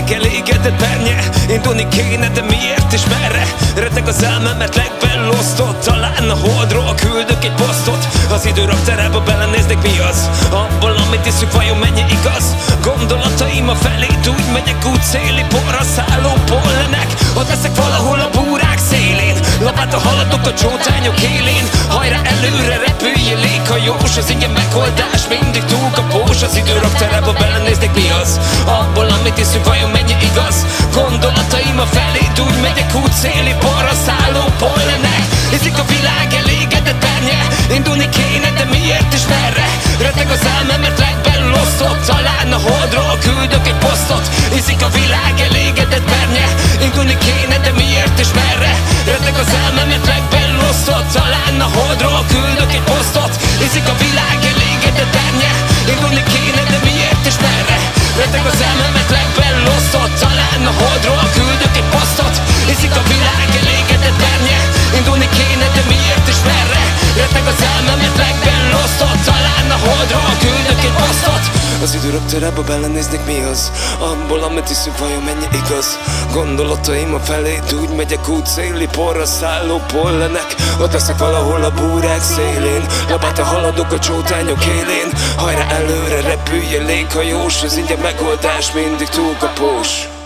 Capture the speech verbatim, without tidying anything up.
világ elégedett bennye. Indulni kéne, de miért és merre? Reteg az elmem, mert legbelül osztott. Talán a holdról küldök egy posztot. Az idő raktárába belenéznek, mi az? Abból, amit iszük, vajon mennyi igaz? Gondolataim a felét úgy megyek, út széli porra szálló pollenek. Ott leszek valahol a búrák szélén, lapáta haladok a csótányok élén. Hajrá előre, repüljél léghajós, az ingyen megoldás mindig túlkapós. Az idő raktárába belenéznek, mi az? Abból, amit iszünk, vajon mennyi igaz? Gondolataim a felét úgy megyek, út széli porra szálló pollenek. Hiszik a világ elégedett bennye. Indulni kéne, de miért és merre? Reteg az elmem, mert legbelül osztott. Talán a holdról küldök egy posztot. Hiszik a világ elégedett bennye. Indulni kéne, de miért és merre? Reteg az elmem, mert legbelül osztott. Talán a holdról küldök egy posztot. Hiszik a világ elégedett bennye. Indulni kéne, de miért és merre? Reteg az elmem, mert legbelül osztott. Talán a holdról küldök egy posztot. Hiszik a világ elégedett bennye. Indulni kéne, de miért és merre? Reteg az elmem, mert legbelül osztott. Talán a holdról küldök egy posztot. Az idő raktárába belenéznek, mi az? Abból, amit iszünk, vajon mennyi igaz? Gondolataim a felét úgy megyek, út széli porra szálló pollenek. Ott leszek valahol a búrák szélén, lapáta haladok a csótányok élén. Hajrá előre, repüljél léghajós, az ingyen megoldás mindig túlkapós.